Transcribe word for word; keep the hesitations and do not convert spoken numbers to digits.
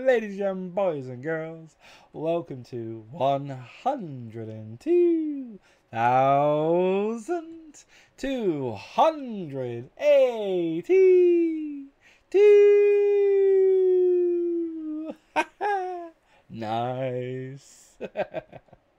ladies and boys and girls, welcome to one hundred two thousand two hundred eighty-two. Nice.